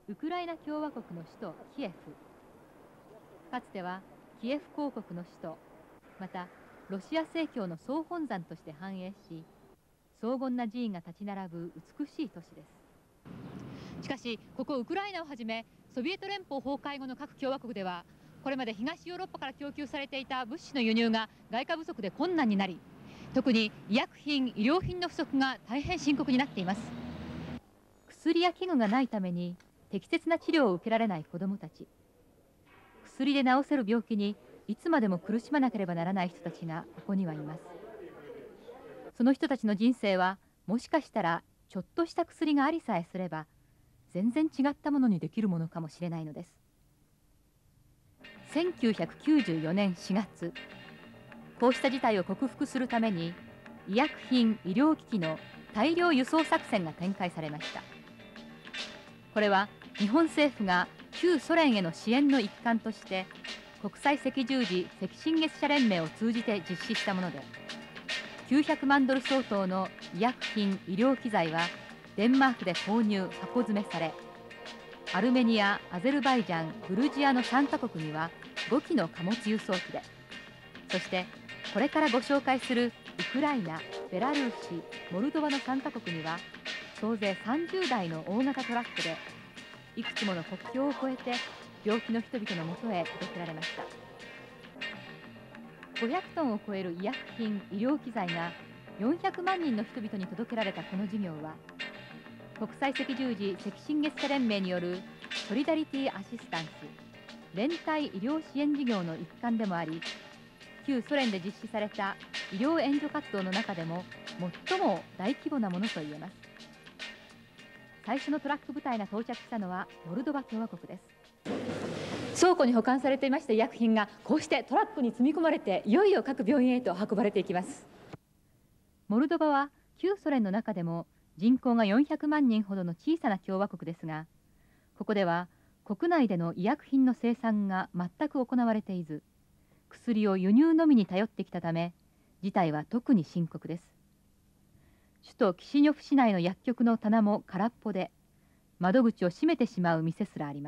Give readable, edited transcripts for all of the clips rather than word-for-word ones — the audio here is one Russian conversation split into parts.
ウクライナ共和国の首都キエフ。かつてはキエフ公国の首都、またロシア正教の総本山として繁栄し、荘厳な寺院が立ち並ぶ美しい都市です。しかしここウクライナをはじめソビエト連邦崩壊後の各共和国では、これまで東ヨーロッパから供給されていた物資の輸入が外貨不足で困難になり、特に医薬品・医療品の不足が大変深刻になっています。薬や器具がないために適切な治療を受けられない子どもたち、薬で治せる病気にいつまでも苦しまなければならない人たちがここにはいます。その人たちの人生はもしかしたらちょっとした薬がありさえすれば全然違ったものにできるものかもしれないのです。1994年4月、こうした事態を克服するために医薬品・医療機器の大量輸送作戦が展開されました。これは日本政府が旧ソ連への支援の一環として国際赤十字赤新月社連盟を通じて実施したもので、900万ドル相当の医薬品・医療機材はデンマークで購入・箱詰めされ、アルメニア、アゼルバイジャン、グルジアの3カ国には5機の貨物輸送機で、そしてこれからご紹介するウクライナ、ベラルーシ、モルドバの3カ国には総勢30台の大型トラックでいくつもの国境を越えて病気の人々のもとへ届けられました。500トンを超える医薬品・医療機材が400万人の人々に届けられたこの事業は、国際赤十字赤新月社連盟によるソリダリティアシスタンス連帯医療支援事業の一環でもあり、旧ソ連で実施された医療援助活動の中でも最も大規模なものといえます。最初のトラック部隊が到着したのはモルドバ共和国です。倉庫に保管されていました医薬品がこうしてトラックに積み込まれて、いよいよ各病院へと運ばれていきます。モルドバは旧ソ連の中でも人口が400万人ほどの小さな共和国ですが、ここでは国内での医薬品の生産が全く行われていず、薬を輸入のみに頼ってきたため、事態は特に深刻です。首都キシニョフ市内の薬局の棚も空っぽで、窓口を閉めてしまう店すらあります。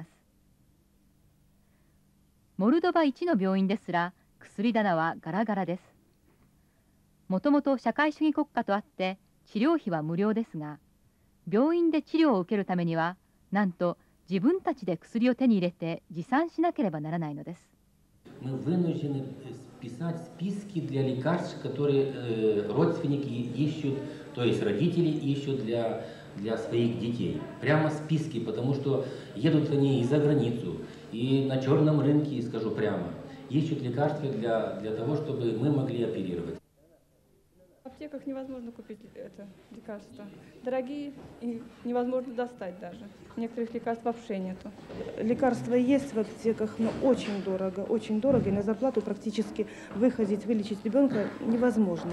モルドバ一の病院ですら薬棚はガラガラです。もともと社会主義国家とあって治療費は無料ですが、病院で治療を受けるためにはなんと自分たちで薬を手に入れて持参しなければならないのです。 Мы вынуждены писать списки для лекарств, которые родственники ищут, то есть родители ищут для своих детей. Прямо списки, потому что едут они и за границу, и на черном рынке, скажу прямо, ищут лекарства для того, чтобы мы могли оперировать. В аптеках невозможно купить это лекарство. Дорогие и невозможно достать даже. Некоторых лекарств вообще нету. Лекарства есть в аптеках, но очень дорого, и на зарплату практически вылечить ребенка невозможно.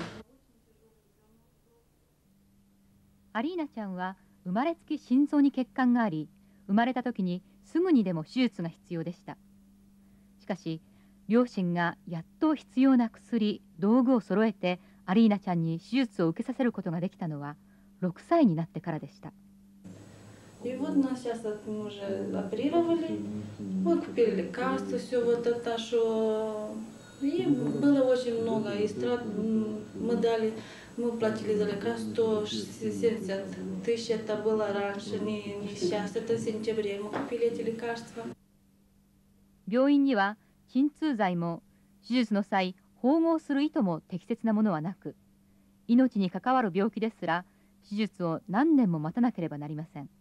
アリーナちゃんは生まれつき心臓に欠陥があり、生まれた時にすぐにでも手術が必要でした。しかし両親がやっと必要な薬、道具を揃えてアリーナちゃんに手術を受けさせることができたのは6歳になってからでした。 И вот нас сейчас мы уже оперировали, мы купили лекарства, все вот это, что... И было очень много, и мы дали, мы платили за лекарства 170 тысяч, это было раньше, не сейчас, это в сентябре мы купили эти лекарства. 病院には鎮痛剤も手術の際縫合する糸も適切なものはなく、命に関わる病気ですら手術を何年も待たなければなりません。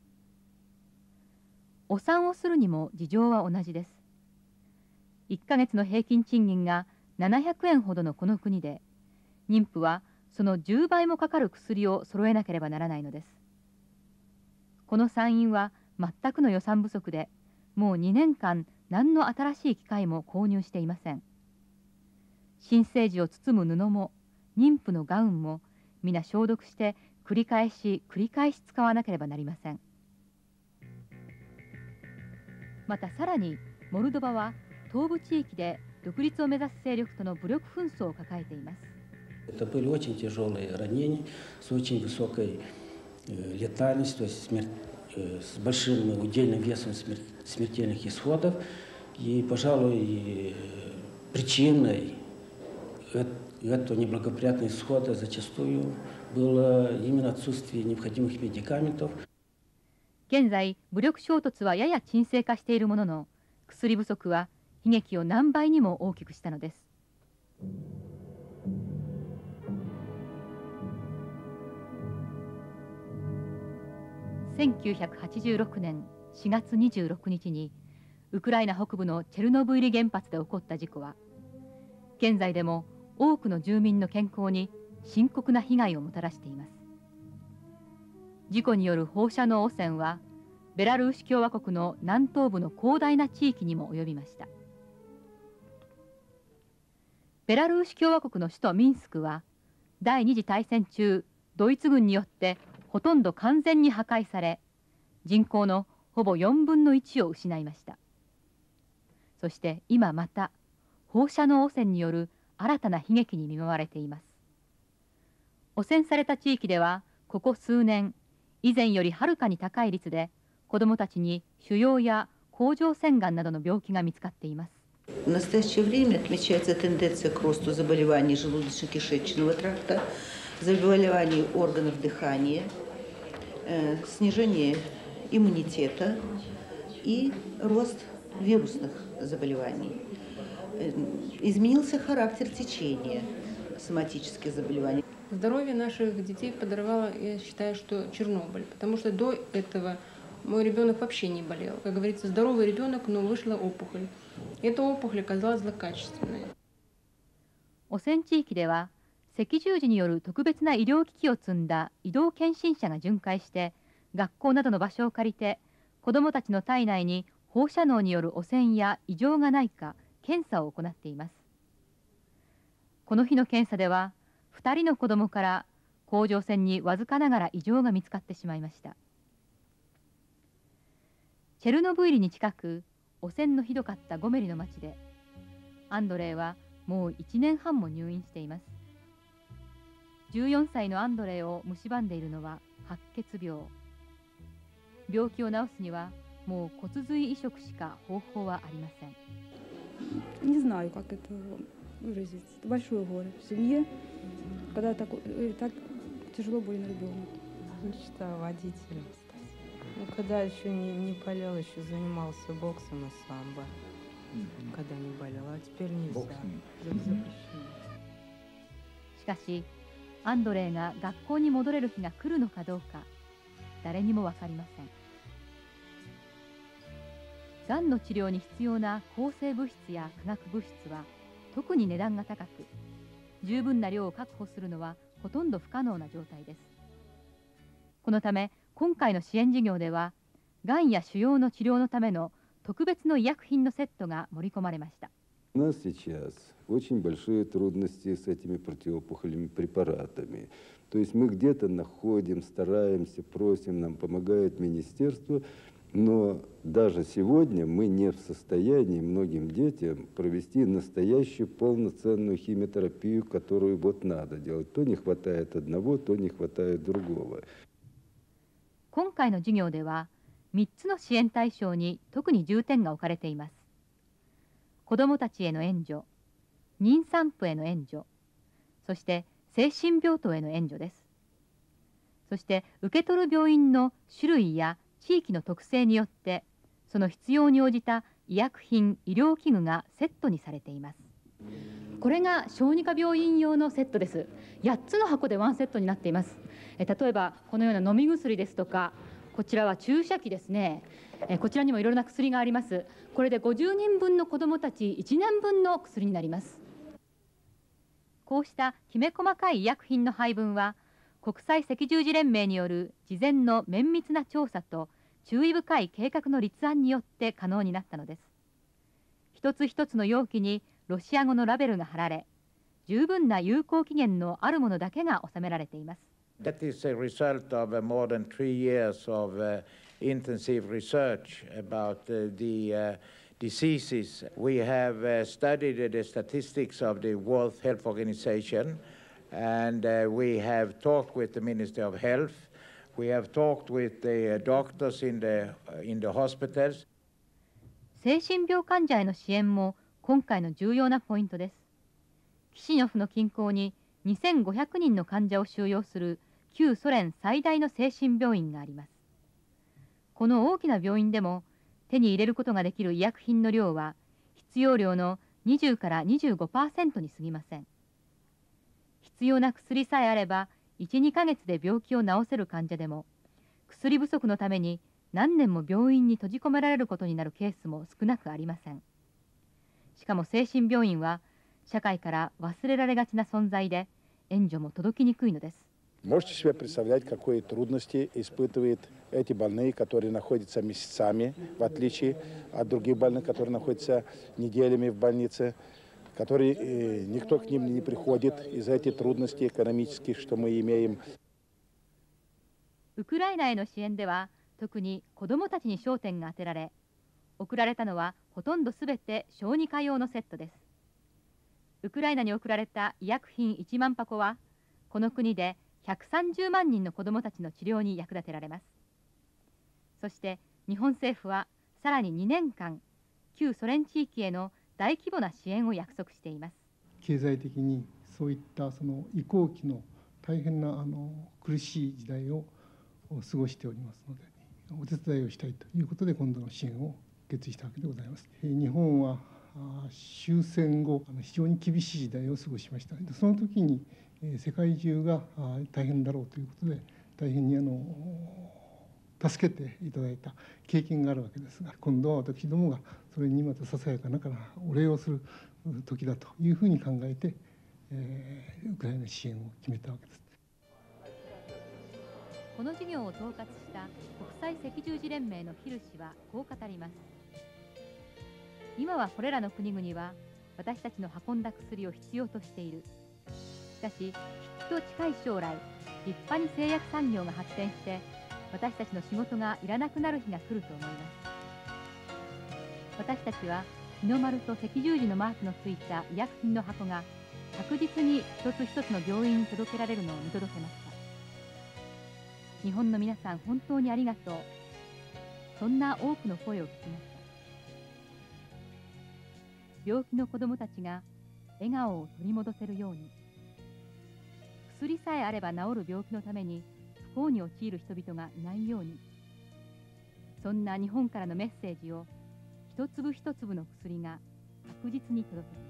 お産をするにも事情は同じです。1ヶ月の平均賃金が700円ほどのこの国で、妊婦はその10倍もかかる薬を揃えなければならないのです。この産院は全くの予算不足で、もう2年間何の新しい機械も購入していません。新生児を包む布も妊婦のガウンも皆消毒して繰り返し使わなければなりません。またさらにモルドバは東部地域で独立を目指す勢力との武力紛争を抱えています。 Это были очень тяжелые ранения с очень высокой летальностью, то есть с большим удельным весом смертельных исходов. И, пожалуй, причиной этого неблагоприятного исхода зачастую было именно отсутствие необходимых медикаментов. 現在、武力衝突はやや沈静化しているものの、薬不足は悲劇を何倍にも大きくしたのです。1986年4月26日にウクライナ北部のチェルノブイリ原発で起こった事故は、現在でも多くの住民の健康に深刻な被害をもたらしています。事故による放射能汚染はベラルーシ共和国の南東部の広大な地域にも及びました。ベラルーシ共和国の首都ミンスクは第二次大戦中、ドイツ軍によってほとんど完全に破壊され、人口のほぼ4分の1を失いました。そして今また放射能汚染による新たな悲劇に見舞われています。汚染された地域ではここ数年、以前よりはるかに高い率で子どもたちに腫瘍や甲状腺がんなどの病気が見つかっています。 В настоящее время отмечается тенденция к росту заболеваний желудочно-кишечного тракта, заболеваний органов дыхания, снижение иммунитета и рост вирусных заболеваний. Изменился характер течения соматических заболеваний. Здоровье наших детей подорвало, я считаю, что Чернобыль, потому что до этого мой rебенок вообще не болел. Как говорится, здоровый ребенок, но вышла опухоль. Эта опухоль оказалась злокачественной. 汚染地域では赤十字による特別な医療機器を積んだ移動検診車が巡回して学校などの場所を借りて子どもたちの体内に放射能による汚染や異常がないか検査を行っています。この日の検査では2人の子どもから甲状腺にわずかながら異常が見つかってしまいました。チェルノブイリに近く汚染のひどかったゴメリの町でアンドレイはもう1年半も入院しています。14歳のアンドレイを蝕んでいるのは白血病。病気を治すにはもう骨髄移植しか方法はありません。 Не знаю, как это выразить. Это большое горе в семье, когда так тяжело больной ребенок. Мечта водителем стать. Ну, когда еще не болел, еще занимался боксом и самбо. Когда не болел, а теперь нельзя. Запрещено. しかし、アンドレイが学校に戻れる日が来るのかどうか、誰にもわかりません。がんの治療に必要な抗生物質や化学物質は特に値段が高く、十分な量を確保するのはほとんど不可能な状態です。このため今回の支援事業では、がんや腫瘍の治療のための特別の医薬品のセットが盛り込まれました。 У нас сейчас очень большие трудности с этими противоопухолевыми препаратами. То есть мы где-то находим, стараемся, просим, нам помогает министерство, но даже сегодня мы не в состоянии многим детям провести настоящую полноценную химиотерапию, которую вот надо делать. То не хватает одного, то не хватает другого. 今回の授業では3つの支援対象に特に重点が置かれています。子どもたちへの援助、妊産婦への援助、そして精神病棟への援助です。そして受け取る病院の種類や地域の特性によってその必要に応じた医薬品、医療器具がセットにされています。これが小児科病院用のセットです。8つの箱でワンセットになっています。例えばこのような飲み薬ですとか、こちらは注射器ですね。こちらにもいろいろな薬があります。これで50人分の子どもたち1年分の薬になります。こうしたきめ細かい医薬品の配分は国際赤十字連盟による事前の綿密な調査と注意深い計画の立案によって可能になったのです。一つ一つの容器にロシア語のラベルが貼られ、十分な有効期限のあるものだけが収められています。 That is a result of more than 3 years of intensive research about the diseases. We have studied the statistics of the World Health Organization, and we have talked with the Ministry of Health. We have talked with the doctors in the hospitals. 精神病患者への支援も今回の重要なポイントです。キシニョフの近郊に2500人の患者を収容する旧ソ連最大の精神病院があります。この大きな病院でも手に入れることができる医薬品の量は必要量の20から 25% に過ぎません。必要な薬さえあれば1、2ヶ月で病気を治せる患者でも薬不足のために何年も病院に閉じ込められることになるケースも少なくありません。しかも精神病院は社会から忘れられがちな存在で援助も届きにくいのです。 Можете себе представлять, какие трудности испытывают эти больные, которые находятся месяцами, в отличие от других больных, которые находятся неделями в больнице, которые никто к ним не приходит из-за этих трудностей экономических, что мы имеем. ウクライナへの支援では特に子どもたちに焦点が当てられ、送られたのはほとんどすべて小児科用のセットです。ウクライナに送られた医薬品1万箱はこの国で130万人の子どもたちの治療に役立てられます。そして日本政府はさらに2年間旧ソ連地域への大規模な支援を約束しています。 経済的にそういったその移行期の大変な苦しい時代を過ごしておりますので、お手伝いをしたいということで今度の支援を決意したわけでございます。日本は終戦後非常に厳しい時代を過ごしました。その時に世界中が大変だろうということで大変に助けていただいた経験があるわけですが、今度は私どもがそれにまたささやかなお礼をする時だというふうに考えて、ウクライナ支援を決めたわけです。 この事業を統括した国際赤十字連盟のヒル氏はこう語ります。今はこれらの国々は私たちの運んだ薬を必要としている。しかしきっと近い将来立派に製薬産業が発展して私たちの仕事がいらなくなる日が来ると思います。私たちは日の丸と赤十字のマークのついた医薬品の箱が確実に一つ一つの病院に届けられるのを見届けました。日本の皆さん本当にありがとう。そんな多くの声を聞きました。病気の子どもたちが笑顔を取り戻せるように、薬さえあれば治る病気のために不幸に陥る人々がいないように、そんな日本からのメッセージを一粒一粒の薬が確実に届けています。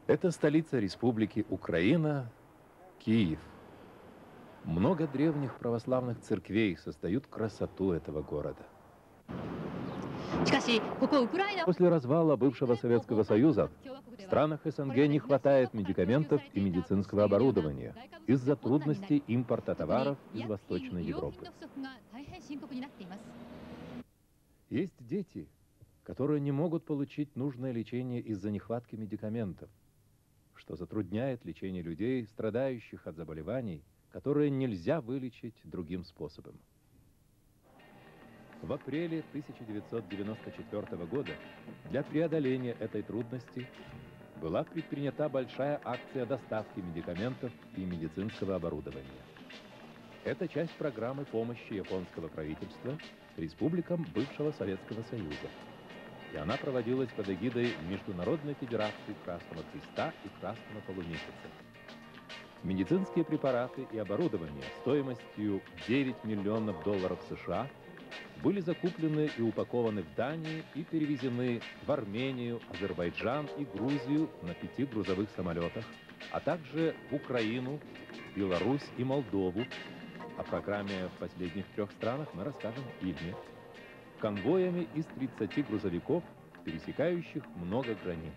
Это столица Республики Украина, Киев. Много древних православных церквей создают красоту этого города. После развала бывшего Советского Союза в странах СНГ не хватает медикаментов и медицинского оборудования из-за трудностей импорта товаров из Восточной Европы. Есть дети, которые не могут получить нужное лечение из-за нехватки медикаментов, что затрудняет лечение людей, страдающих от заболеваний, которые нельзя вылечить другим способом. В апреле 1994 года для преодоления этой трудности была предпринята большая акция доставки медикаментов и медицинского оборудования. Это часть программы помощи японского правительства республикам бывшего Советского Союза. И она проводилась под эгидой Международной Федерации Красного Креста и Красного Полумесяца. Медицинские препараты и оборудование стоимостью $9 миллионов США были закуплены и упакованы в Дании и перевезены в Армению, Азербайджан и Грузию на 5 грузовых самолетах, а также в Украину, Беларусь и Молдову. О программе в последних 3 странах мы расскажем в фильме. Конвоями из 30 грузовиков, пересекающих много границ.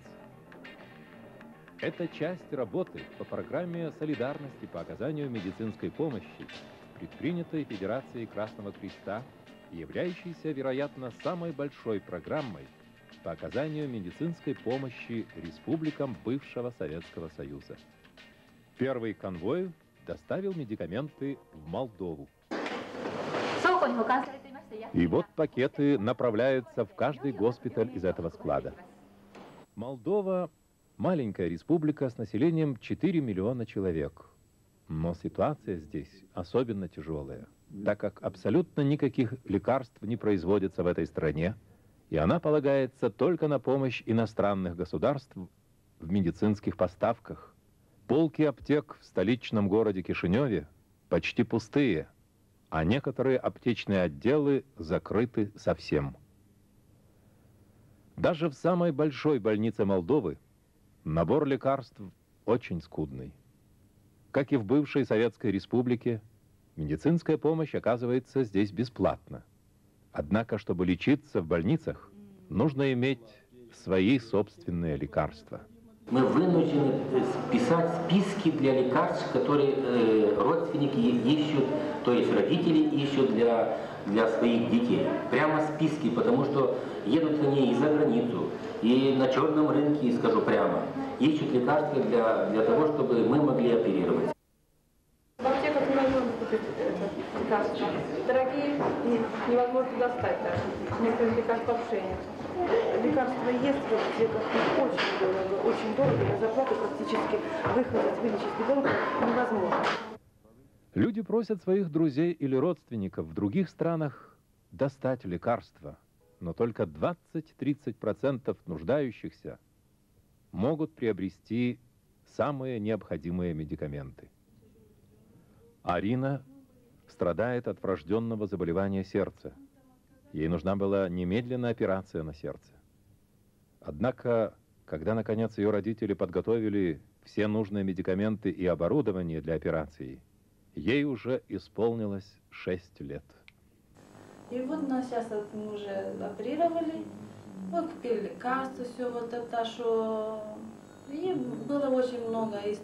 Это часть работы по программе солидарности по оказанию медицинской помощи, предпринятой Федерацией Красного Креста и являющейся, вероятно, самой большой программой по оказанию медицинской помощи республикам бывшего Советского Союза. Первый конвой доставил медикаменты в Молдову. И вот пакеты направляются в каждый госпиталь из этого склада. Молдова – маленькая республика с населением 4 миллиона человек. Но ситуация здесь особенно тяжелая, так как абсолютно никаких лекарств не производится в этой стране, и она полагается только на помощь иностранных государств в медицинских поставках. Полки аптек в столичном городе Кишиневе почти пустые, а некоторые аптечные отделы закрыты совсем. Даже в самой большой больнице Молдовы набор лекарств очень скудный. Как и в бывшей Советской Республике, медицинская помощь оказывается здесь бесплатно. Однако, чтобы лечиться в больницах, нужно иметь свои собственные лекарства. Мы вынуждены писать списки для лекарств, которые родственники ищут, то есть родители ищут для своих детей. Прямо списки, потому что едут они и за границу, и на черном рынке, скажу прямо, ищут лекарства для того, чтобы мы могли оперировать. В аптеках невозможно купить лекарства. Дорогие и невозможно достать даже. Некоторые лекарства вообще нет. Лекарства есть в аптеках, но очень дорого, на зарплату практически вылечить ребенка невозможно. Люди просят своих друзей или родственников в других странах достать лекарства, но только 20-30% нуждающихся могут приобрести самые необходимые медикаменты. Арина страдает от врожденного заболевания сердца. Ей нужна была немедленная операция на сердце. Однако, когда, наконец, ее родители подготовили все нужные медикаменты и оборудование для операции, ей уже исполнилось 6 лет. И вот нас сейчас мы уже оперировали, вот купили лекарства, все вот это, что... И было очень много, и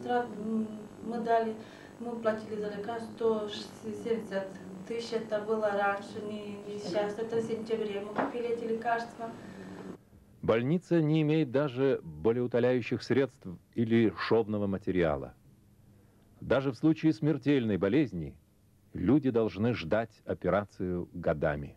мы платили за лекарства 170 тысяч, это было раньше, не сейчас, это в сентябре, мы купили эти лекарства. Больница не имеет даже болеутоляющих средств или шовного материала. Даже в случае смертельной болезни люди должны ждать операцию годами.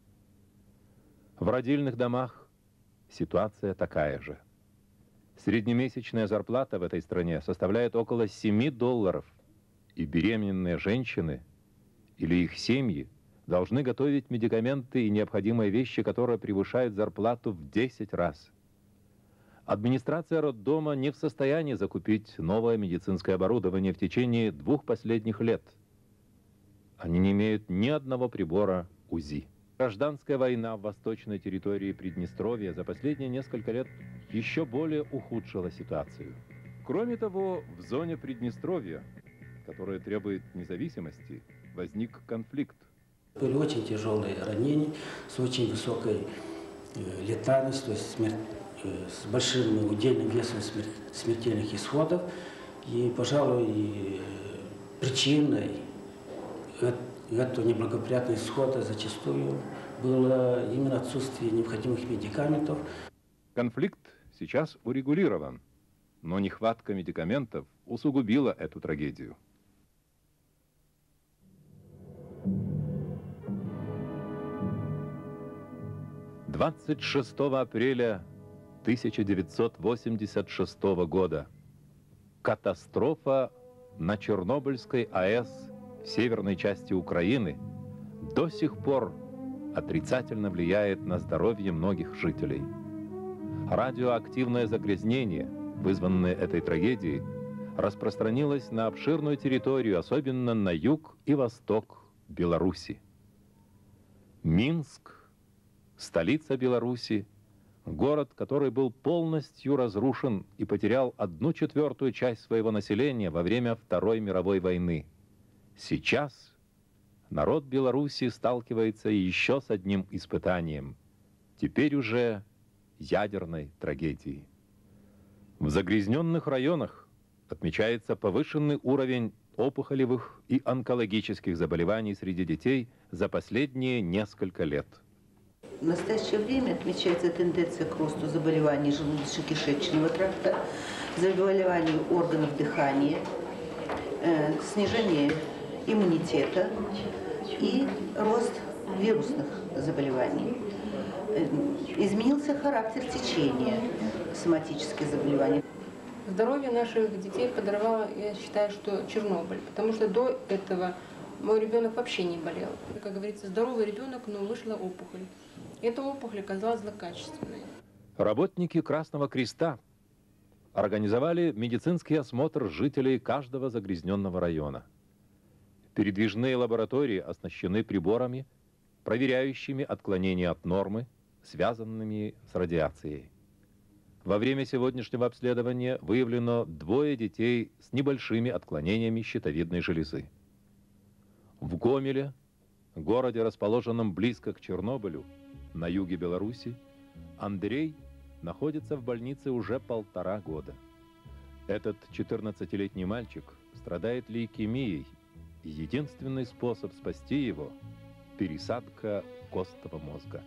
В родильных домах ситуация такая же. Среднемесячная зарплата в этой стране составляет около $7, и беременные женщины или их семьи должны готовить медикаменты и необходимые вещи, которые превышают зарплату в 10 раз. Администрация роддома не в состоянии закупить новое медицинское оборудование в течение 2 последних лет. Они не имеют ни одного прибора УЗИ. Гражданская война в восточной территории Приднестровья за последние несколько лет еще более ухудшила ситуацию. Кроме того, в зоне Приднестровья, которая требует независимости, возник конфликт. Были очень тяжелые ранения с очень высокой летальностью, то есть с большим удельным весом смертельных исходов. И, пожалуй, причиной этого неблагоприятного исхода зачастую было именно отсутствие необходимых медикаментов. Конфликт сейчас урегулирован, но нехватка медикаментов усугубила эту трагедию. — 26 апреля 1986 года. Катастрофа на Чернобыльской АЭС в северной части Украины до сих пор отрицательно влияет на здоровье многих жителей. Радиоактивное загрязнение, вызванное этой трагедией, распространилось на обширную территорию, особенно на юг и восток Беларуси. Минск, столица Беларуси, город, который был полностью разрушен и потерял 1/4 часть своего населения во время Второй мировой войны. Сейчас народ Беларуси сталкивается еще с одним испытанием, теперь уже ядерной трагедией. В загрязненных районах отмечается повышенный уровень опухолевых и онкологических заболеваний среди детей за последние несколько лет. В настоящее время отмечается тенденция к росту заболеваний желудочно-кишечного тракта, заболеваний органов дыхания, снижение иммунитета и рост вирусных заболеваний. Изменился характер течения соматических заболеваний. Здоровье наших детей подорвало, я считаю, что Чернобыль, потому что до этого мой ребенок вообще не болел. Как говорится, здоровый ребенок, но вышла опухоль. Эта опухоль оказалась злокачественной. Работники Красного Креста организовали медицинский осмотр жителей каждого загрязненного района. Передвижные лаборатории оснащены приборами, проверяющими отклонения от нормы, связанными с радиацией. Во время сегодняшнего обследования выявлено 2 детей с небольшими отклонениями щитовидной железы. В Гомеле, городе, расположенном близко к Чернобылю, на юге Беларуси, Андрей находится в больнице уже 1,5 года. Этот 14-летний мальчик страдает лейкемией, и единственный способ спасти его – пересадка костного мозга.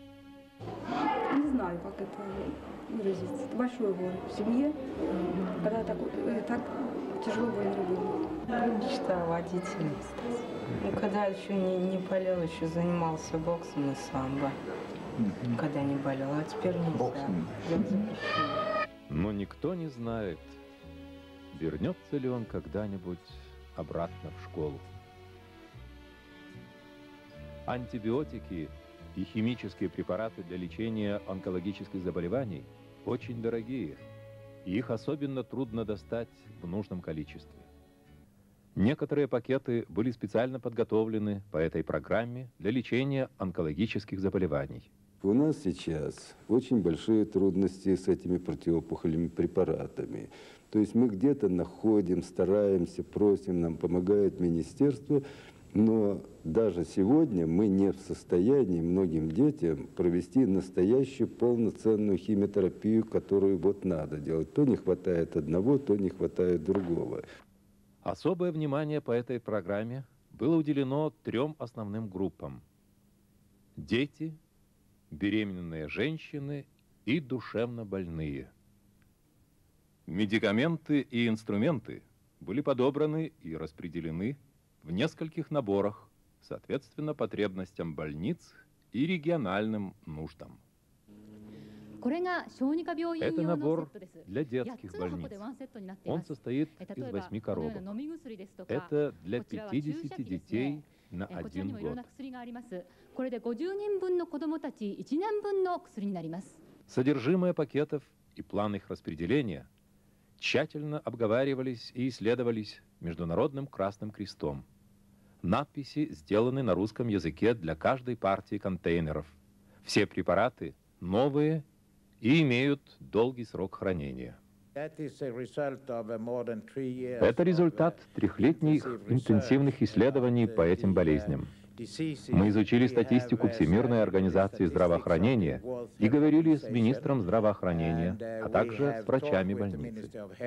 Не знаю, как это выразить. Это большое горе в семье, когда так тяжело больно было. Мечта водительница. Ну, когда еще не болел, еще занимался боксом и самбо. Когда не болел, а теперь нельзя. Но никто не знает, вернется ли он когда-нибудь обратно в школу. Антибиотики и химические препараты для лечения онкологических заболеваний очень дорогие, и их особенно трудно достать в нужном количестве. Некоторые пакеты были специально подготовлены по этой программе для лечения онкологических заболеваний. У нас сейчас очень большие трудности с этими противоопухолевыми препаратами. То есть мы где-то находим, стараемся, просим, нам помогает министерство, но даже сегодня мы не в состоянии многим детям провести настоящую полноценную химиотерапию, которую вот надо делать. То не хватает одного, то не хватает другого. Особое внимание по этой программе было уделено 3 основным группам: дети, беременные женщины и душевно больные. Медикаменты и инструменты были подобраны и распределены в нескольких наборах, соответственно потребностям больниц и региональным нуждам. Это набор для детских больниц. Он состоит из 8 коробок. Это для 50 детей на 1 год. Содержимое пакетов и план их распределения тщательно обговаривались и исследовались Международным Красным Крестом. Надписи сделаны на русском языке для каждой партии контейнеров. Все препараты новые и имеют долгий срок хранения. Это результат трехлетних интенсивных исследований по этим болезням. Мы изучили статистику Всемирной организации здравоохранения и говорили с министром здравоохранения, а также с врачами больницы.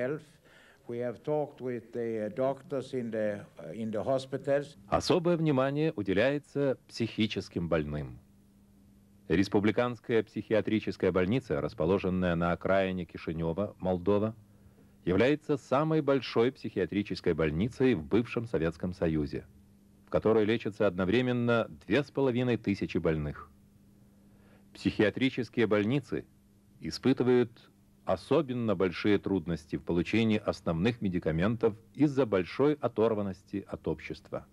Особое внимание уделяется психическим больным. Республиканская психиатрическая больница, расположенная на окраине Кишинева, Молдова, является самой большой психиатрической больницей в бывшем Советском Союзе, в которой лечатся одновременно 2500 больных. Психиатрические больницы испытывают особенно большие трудности в получении основных медикаментов из-за большой оторванности от общества.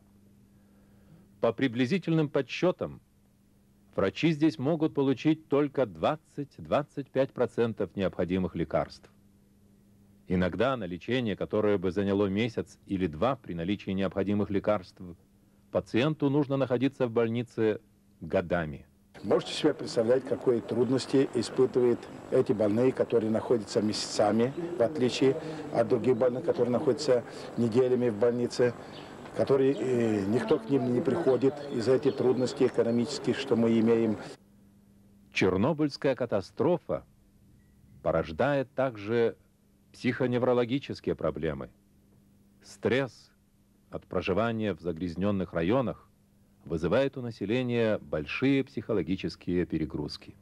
По приблизительным подсчетам, врачи здесь могут получить только 20-25% необходимых лекарств. Иногда на лечение, которое бы заняло месяц или два при наличии необходимых лекарств, пациенту нужно находиться в больнице годами. Можете себе представлять, какие трудности испытывают эти больные, которые находятся месяцами, в отличие от других больных, которые находятся неделями в больнице, которые никто к ним не приходит из-за этих трудностей экономических, что мы имеем. Чернобыльская катастрофа порождает также психоневрологические проблемы. Стресс от проживания в загрязненных районах вызывает у населения большие психологические перегрузки.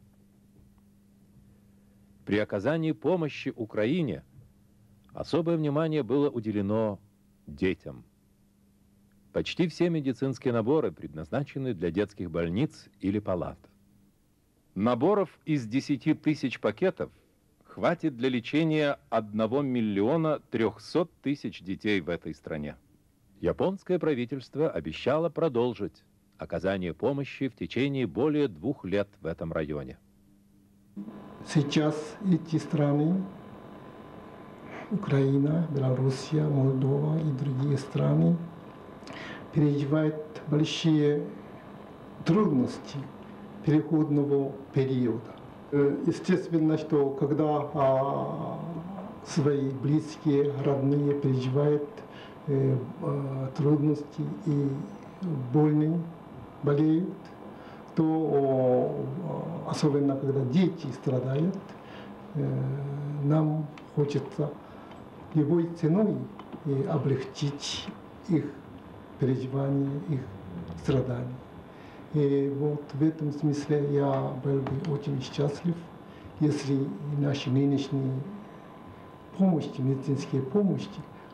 При оказании помощи Украине особое внимание было уделено детям. Почти все медицинские наборы предназначены для детских больниц или палат. Наборов из 10 000 пакетов хватит для лечения 1 300 000 детей в этой стране. Японское правительство обещало продолжить оказание помощи в течение более 2 лет в этом районе. Сейчас эти страны, Украина, Белоруссия, Молдова и другие страны, переживают большие трудности переходного периода. Естественно, что когда свои близкие, родные переживают трудности и больные болеют, то особенно когда дети страдают, нам хочется любой ценой облегчить их переживания, их страдания. И вот в этом смысле я был бы очень счастлив, если наши нынешние помощи, медицинские помощи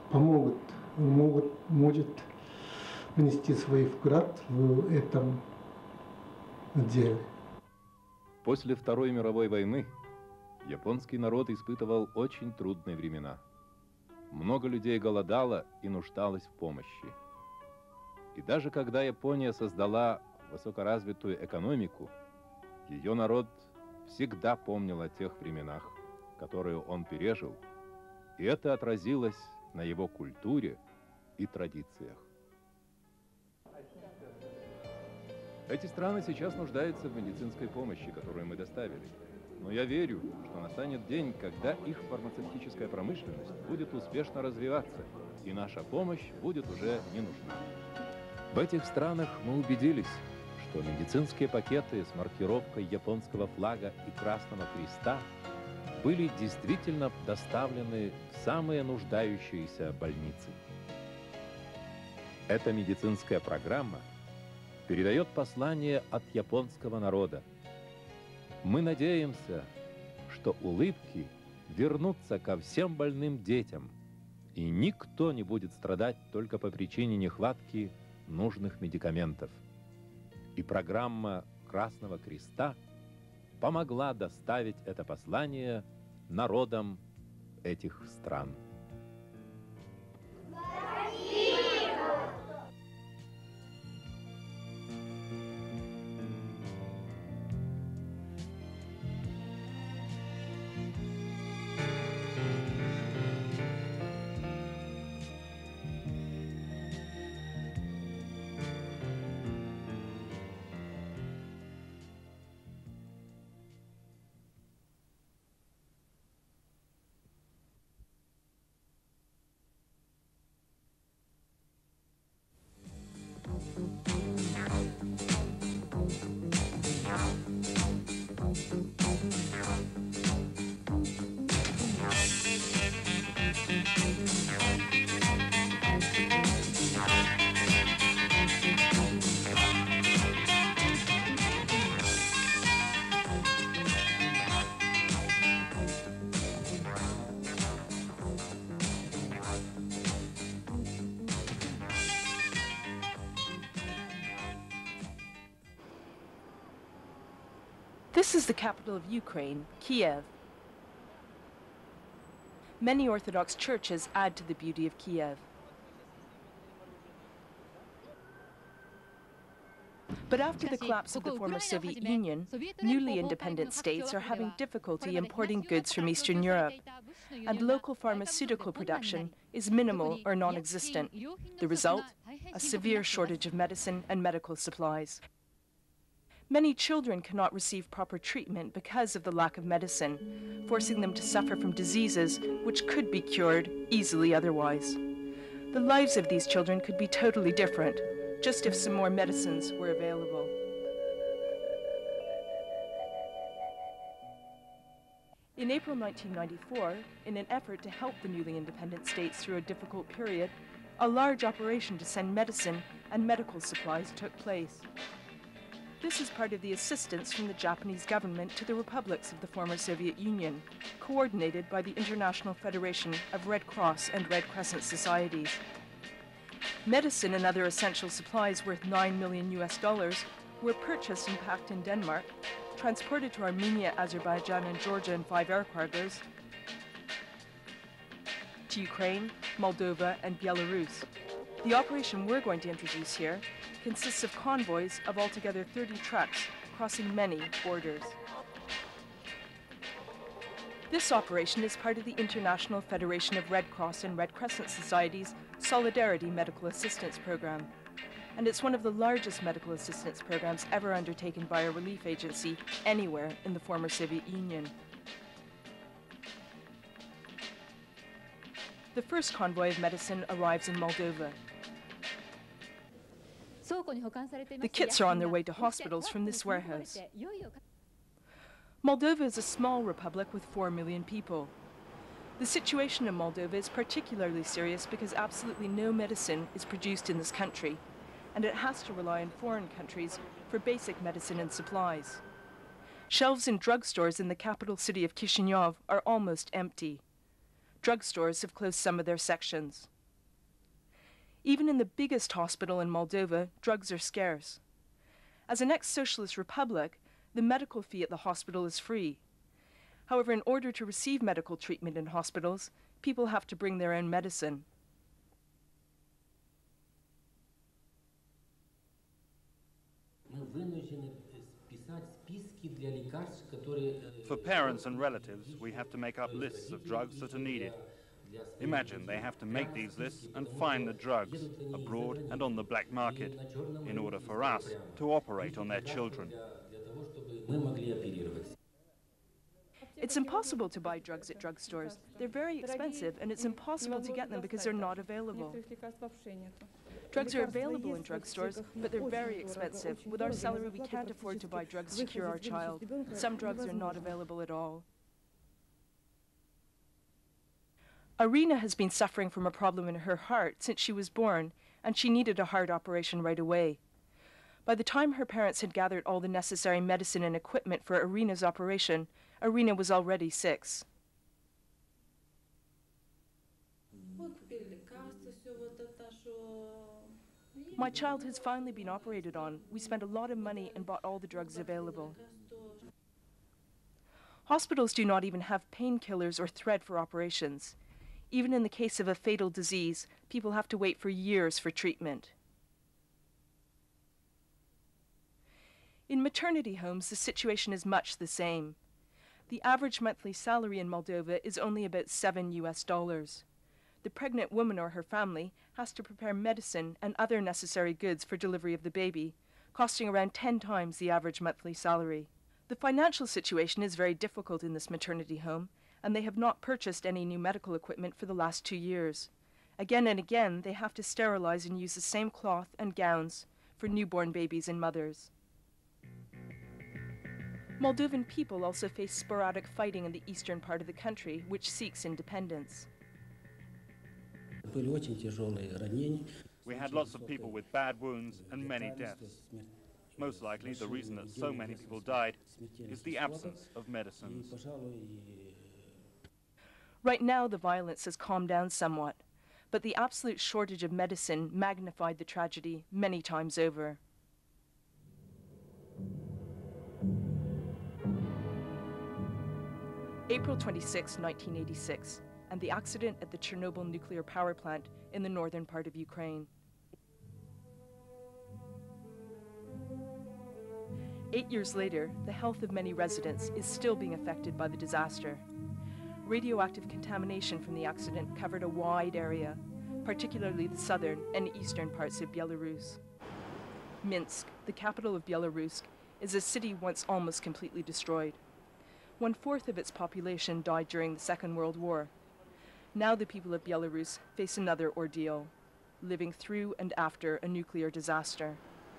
может внести свой вклад в этом деле. После Второй мировой войны японский народ испытывал очень трудные времена. Много людей голодало и нуждалось в помощи. И даже когда Япония создала высокоразвитую экономику, ее народ всегда помнил о тех временах, которые он пережил, и это отразилось на его культуре и традициях. Эти страны сейчас нуждаются в медицинской помощи, которую мы доставили. Но я верю, что настанет день, когда их фармацевтическая промышленность будет успешно развиваться, и наша помощь будет уже не нужна. В этих странах мы убедились, что медицинские пакеты с маркировкой японского флага и Красного Креста были действительно доставлены в самые нуждающиеся больницы. Эта медицинская программа передает послание от японского народа. Мы надеемся, что улыбки вернутся ко всем больным детям, и никто не будет страдать только по причине нехватки нужных медикаментов. И программа Красного Креста помогла доставить это послание народам этих стран. This is the capital of Ukraine, Kiev. Many Orthodox churches add to the beauty of Kiev. But after the collapse of the former Soviet Union, newly independent states are having difficulty importing goods from Eastern Europe, and local pharmaceutical production is minimal or non-existent. The result? A severe shortage of medicine and medical supplies. Many children cannot receive proper treatment because of the lack of medicine, forcing them to suffer from diseases which could be cured easily otherwise. The lives of these children could be totally different, just if some more medicines were available. In April 1994, in an effort to help the newly independent states through a difficult period, a large operation to send medicine and medical supplies took place. This is part of the assistance from the Japanese government to the republics of the former Soviet Union, coordinated by the International Federation of Red Cross and Red Crescent Societies. Medicine and other essential supplies worth $9 million were purchased and packed in Denmark, transported to Armenia, Azerbaijan, and Georgia in 5 air cargos, to Ukraine, Moldova, and Belarus. The operation we're going to introduce here consists of convoys of altogether 30 trucks crossing many borders. This operation is part of the International Federation of Red Cross and Red Crescent Societies' Solidarity Medical Assistance Program, and it's one of the largest medical assistance programs ever undertaken by a relief agency anywhere in the former Soviet Union. The first convoy of medicine arrives in Moldova. The kits are on their way to hospitals from this warehouse. Moldova is a small republic with 4 million people. The situation in Moldova is particularly serious because absolutely no medicine is produced in this country, and it has to rely on foreign countries for basic medicine and supplies. Shelves in drugstores in the capital city of Chisinau are almost empty. Drugstores have closed some of their sections. Even in the biggest hospital in Moldova, drugs are scarce. As an ex-socialist republic, the medical fee at the hospital is free. However, in order to receive medical treatment in hospitals, people have to bring their own medicine. For parents and relatives, we have to make up lists of drugs that are needed. Imagine they have to make these lists and find the drugs abroad and on the black market in order for us to operate on their children. It's impossible to buy drugs at drugstores. They're very expensive, and it's impossible to get them because they're not available. Drugs are available in drugstores, but they're very expensive. With our salary, we can't afford to buy drugs to cure our child. Some drugs are not available at all. Irina has been suffering from a problem in her heart since she was born, and she needed a heart operation right away. By the time her parents had gathered all the necessary medicine and equipment for Irina's operation, Irina was already 6. My child has finally been operated on. We spent a lot of money and bought all the drugs available. Hospitals do not even have painkillers or thread for operations. Even in the case of a fatal disease, people have to wait for years for treatment. In maternity homes, the situation is much the same. The average monthly salary in Moldova is only about $7. The pregnant woman or her family has to prepare medicine and other necessary goods for delivery of the baby, costing around 10 times the average monthly salary. The financial situation is very difficult in this maternity home, and they have not purchased any new medical equipment for the last 2 years. Again and again, they have to sterilize and use the same cloth and gowns for newborn babies and mothers. Moldovan people also face sporadic fighting in the eastern part of the country, which seeks independence. We had lots of people with bad wounds and many deaths. Most likely, the reason that so many people died is the absence of medicines. Right now, the violence has calmed down somewhat, but the absolute shortage of medicine magnified the tragedy many times over. April 26, 1986, and the accident at the Chernobyl nuclear power plant in the northern part of Ukraine. 8 years later, the health of many residents is still being affected by the disaster. Radioactive contamination from the accident covered a wide area, particularly the southern and eastern parts of Belarus. Minsk, the capital of Belarus, is a city once almost completely destroyed. 1/4 of its population died during the Second World War. Now the people of Belarus face another ordeal, living through and after a nuclear disaster.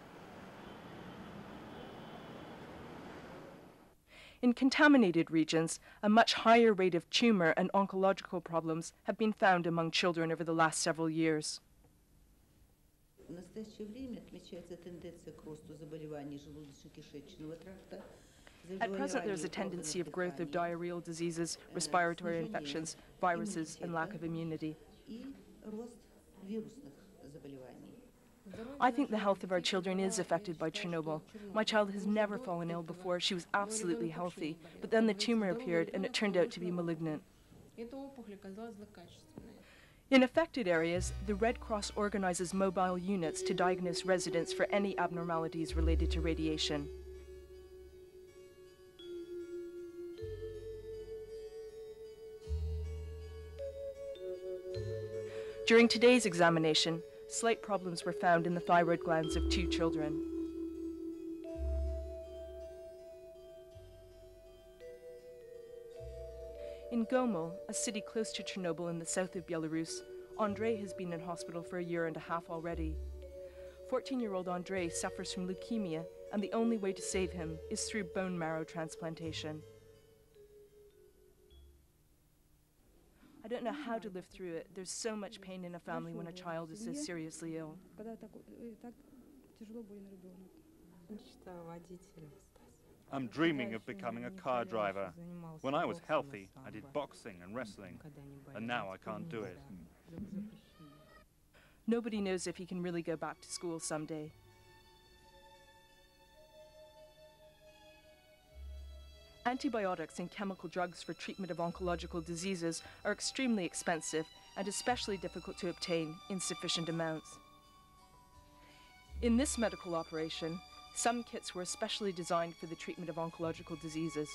In contaminated regions, a much higher rate of tumor and oncological problems have been found among children over the last several years. В настоящее время отмечается тенденция к росту заболеваний желудочно-кишечного тракта. At present, there is a tendency of growth of diarrheal diseases, respiratory infections, viruses, and lack of immunity. И рост вирусных заболеваний. I think the health of our children is affected by Chernobyl. My child has never fallen ill before. She was absolutely healthy, but then the tumor appeared and it turned out to be malignant. In affected areas, the Red Cross organizes mobile units to diagnose residents for any abnormalities related to radiation. During today's examination, slight problems were found in the thyroid glands of 2 children. In Gomel, a city close to Chernobyl in the south of Belarus, Andrei has been in hospital for a year and a half already. 14-year-old Andrei suffers from leukemia, and the only way to save him is through bone marrow transplantation. I don't know how to live through it. There's so much pain in a family when a child is so seriously ill. I'm dreaming of becoming a car driver. When I was healthy, I did boxing and wrestling, and now I can't do it. Nobody knows if he can really go back to school someday. Antibiotics and chemical drugs for treatment of oncological diseases are extremely expensive and especially difficult to obtain in sufficient amounts. In this medical operation, some kits were especially designed for the treatment of oncological diseases.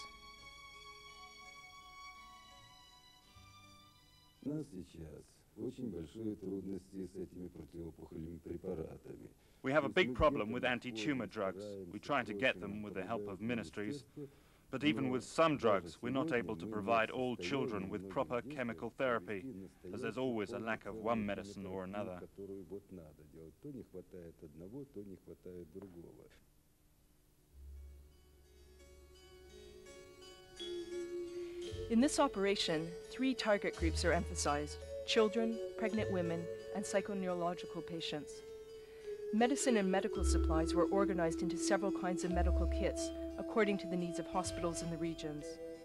У нас сейчас очень большие трудности с этими противоопухолевыми препаратами. We have a big problem with anti-tumor drugs. We try to get them with the help of ministries. But even with some drugs, we're not able to provide all children with proper chemical therapy, as there's always a lack of one medicine or another. In this operation, 3 target groups are emphasized: children, pregnant women, and psycho-neurological patients. Medicine and medical supplies were organized into several kinds of medical kits, according to the needs of hospitals in the regions.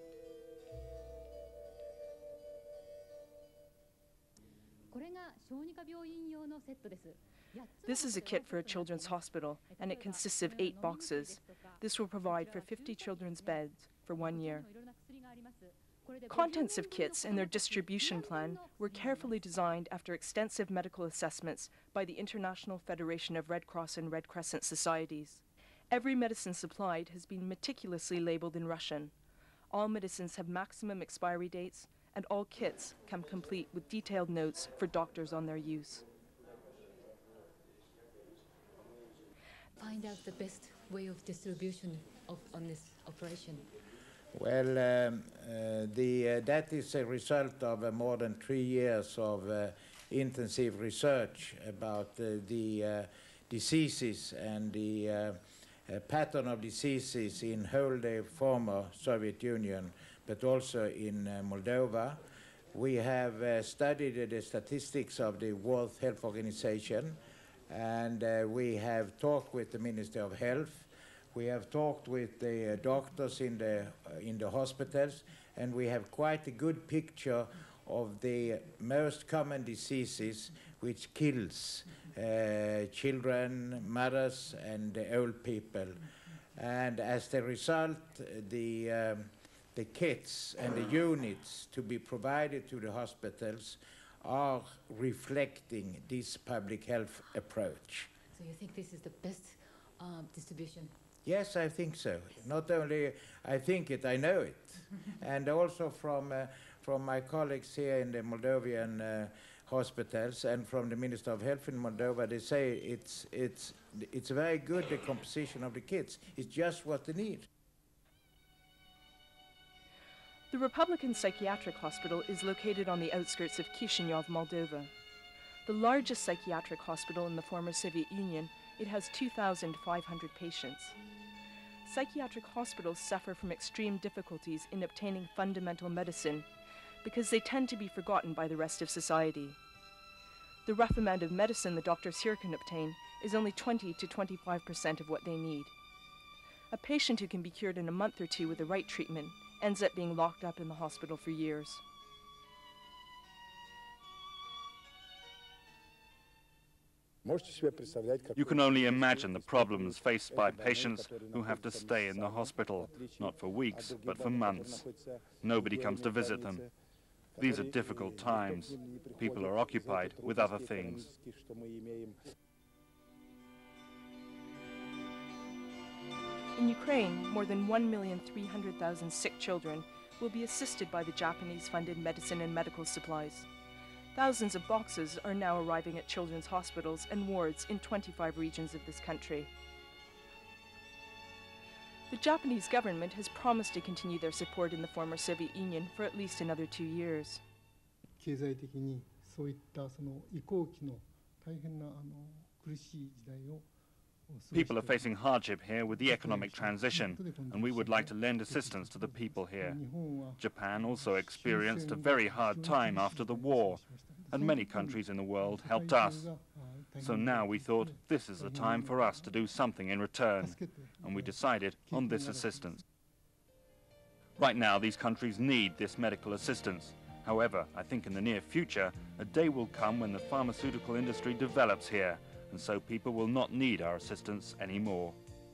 This is a kit for a children's hospital, and it consists of 8 boxes. This will provide for 50 children's beds for 1 year. Contents of kits and their distribution plan were carefully designed after extensive medical assessments by the International Federation of Red Cross and Red Crescent Societies. Every medicine supplied has been meticulously labeled in Russian. All medicines have maximum expiry dates, and all kits come complete with detailed notes for doctors on their use. Find out the best way of distribution on this operation. Well, that is a result of more than 3 years of intensive research about the diseases and the pattern of diseases in whole the former Soviet Union, but also in Moldova. We have studied the statistics of the World Health Organization, and we have talked with the Ministry of Health. We have talked with the doctors in the hospitals, and we have quite a good picture of the most common diseases which kills children, mothers, and old people. And as the result, the the kits and the units to be provided to the hospitals are reflecting this public health approach. So you think this is the best distribution? Yes, I think so. Not only I think it, I know it. And also from my colleagues here in the Moldovan hospitals and from the Minister of Health in Moldova, they say it's very good, the composition of the kits. It's just what they need. The Republican Psychiatric Hospital is located on the outskirts of Chisinau, Moldova. The largest psychiatric hospital in the former Soviet Union, it has 2,500 patients. Psychiatric hospitals suffer from extreme difficulties in obtaining fundamental medicine because they tend to be forgotten by the rest of society. The rough amount of medicine the doctors here can obtain is only 20 to 25% of what they need. A patient who can be cured in a month or two with the right treatment ends up being locked up in the hospital for years. You can only imagine the problems faced by patients who have to stay in the hospital, not for weeks, but for months. Nobody comes to visit them. These are difficult times. People are occupied with other things. In Ukraine, more than 1,300,000 sick children will be assisted by the Japanese-funded medicine and medical supplies. Thousands of boxes are now arriving at children's hospitals and wards in 25 regions of this country. The Japanese government has promised to continue their support in the former Soviet Union for at least another 2 years. 経済的にそういったその移行期の大変な苦しい時代を People are facing hardship here with the economic transition, and we would like to lend assistance to the people here. Japan also experienced a very hard time after the war, and many countries in the world helped us. So now we thought this is the time for us to do something in return, and we decided on this assistance. Right now, these countries need this medical assistance. However, I think in the near future, a day will come when the pharmaceutical industry develops here, and so people will not need our assistance anymore.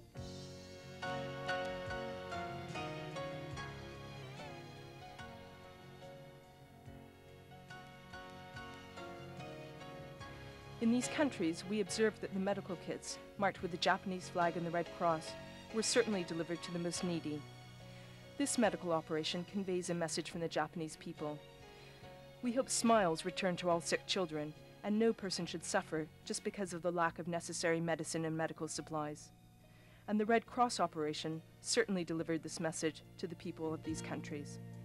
In these countries, we observed that the medical kits, marked with the Japanese flag and the Red Cross, were certainly delivered to the most needy. This medical operation conveys a message from the Japanese people. We hope smiles return to all sick children, and no person should suffer just because of the lack of necessary medicine and medical supplies. And the Red Cross operation certainly delivered this message to the people of these countries.